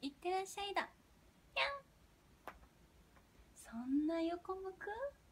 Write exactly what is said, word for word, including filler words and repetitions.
いってらっしゃいだ。にゃん。そんな横向く？